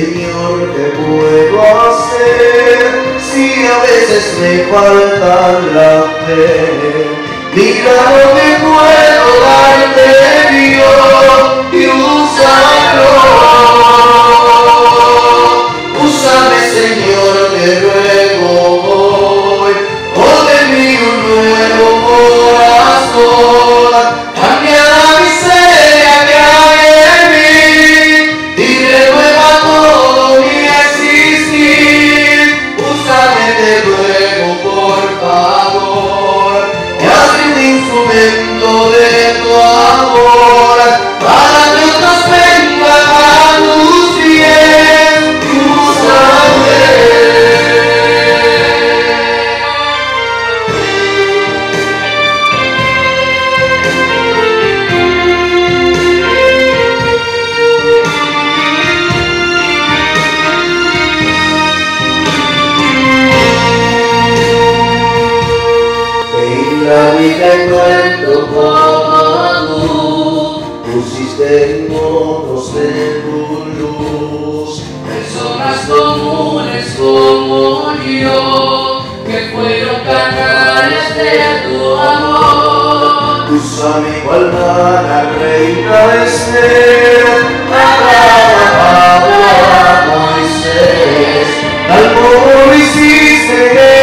Señor, ¿qué puedo hacer si a veces me falta la fe? Mira lo que puedo darte, Dios, y úsalo. Úsame, Señor, te ruego hoy. Haz de mí un nuevo corazón. Cambia la miseria que hay en mí y renueva todo mi existir. Úsame, te ruego, por favor, y hazme un instrumento de tu amor, para que otros vengan a tus pies. Úsame. En la vida encuentro como tú pusiste en modos de tu luz Personas comunes como yo, que fueron canales de tu amor. Úsame cual mana, reina Esther, Abraham, a Moisés, tal como lo hiciste